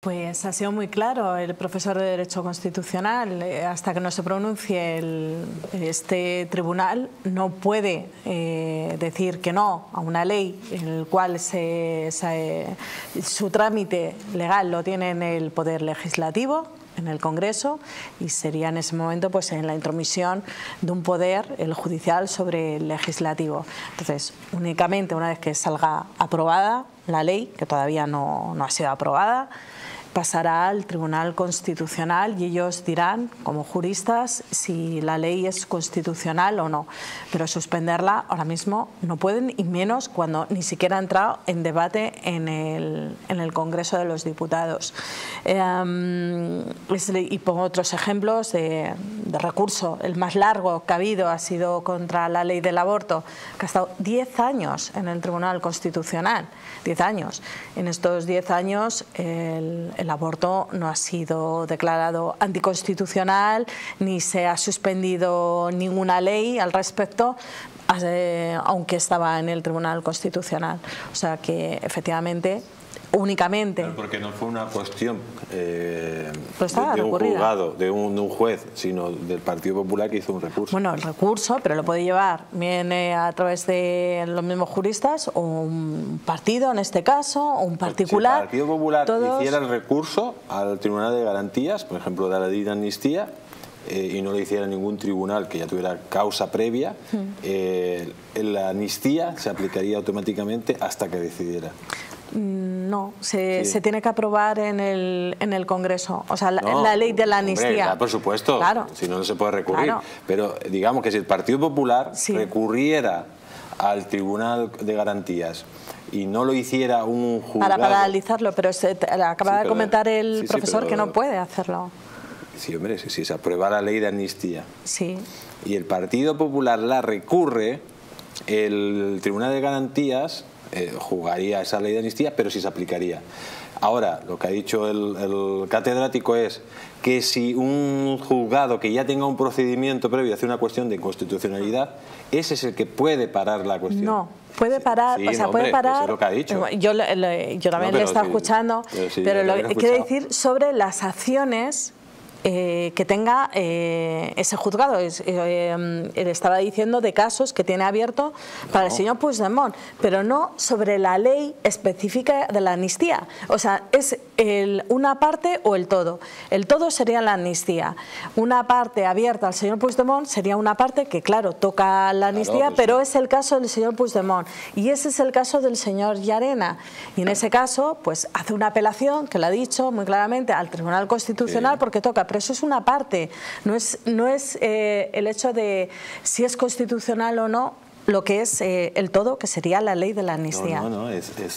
Pues ha sido muy claro el profesor de Derecho Constitucional. Hasta que no se pronuncie este tribunal, no puede decir que no a una ley en el cual su trámite legal lo tiene en el Poder Legislativo, en el Congreso, y sería en ese momento pues en la intromisión de un poder, el judicial, sobre el legislativo. Entonces, únicamente una vez que salga aprobada la ley, que todavía no ha sido aprobada, pasará al Tribunal Constitucional y ellos dirán, como juristas, si la ley es constitucional o no. Pero suspenderla ahora mismo no pueden, y menos cuando ni siquiera ha entrado en debate en el Congreso de los Diputados. Y pongo otros ejemplos de recurso. El más largo que ha habido ha sido contra la ley del aborto, que ha estado 10 años en el Tribunal Constitucional. 10 años. En estos 10 años el aborto no ha sido declarado anticonstitucional, ni se ha suspendido ninguna ley al respecto, aunque estaba en el Tribunal Constitucional. O sea que efectivamente, únicamente. Pero porque no fue una cuestión de un recurrida. juzgado, de un juez, sino del Partido Popular, que hizo un recurso. Bueno, el recurso, pero lo puede llevar bien a través de los mismos juristas, o un partido en este caso, o un particular. Si el Partido Popular hiciera el recurso al Tribunal de Garantías, por ejemplo, de la ley de amnistía, y no le hiciera ningún tribunal que ya tuviera causa previa, la amnistía se aplicaría automáticamente hasta que decidiera. No, se tiene que aprobar en el Congreso, o sea, la ley de la amnistía. Hombre, por supuesto, claro. Si no, no se puede recurrir. Claro. Pero digamos que si el Partido Popular recurriera al Tribunal de Garantías y no lo hiciera un juzgado... Para paralizarlo, pero acaba de comentar el profesor que no puede hacerlo. Sí, hombre, si se aprueba la ley de amnistía y el Partido Popular la recurre, el Tribunal de Garantías juzgaría esa ley de amnistía, pero sí se aplicaría. Ahora, lo que ha dicho el catedrático es que si un juzgado que ya tenga un procedimiento previo hace una cuestión de constitucionalidad, ese es el que puede parar la cuestión. No, puede parar, o sea, puede parar. Eso es lo que ha dicho. Yo también le he estado escuchando, pero lo que quiere decir sobre las acciones que tenga ese juzgado. Él estaba diciendo de casos que tiene abierto para el señor Puigdemont, pero no sobre la ley específica de la amnistía. O sea, es una parte o el todo. El todo sería la amnistía. Una parte abierta al señor Puigdemont sería una parte que, claro, toca la amnistía, pero es el caso del señor Puigdemont. Y ese es el caso del señor Llarena. Y en ese caso, pues hace una apelación, que lo ha dicho muy claramente, al Tribunal Constitucional, porque toca. Pero eso es una parte, no es el hecho de si es constitucional o no, lo que es el todo, que sería la ley de la amnistía. No, es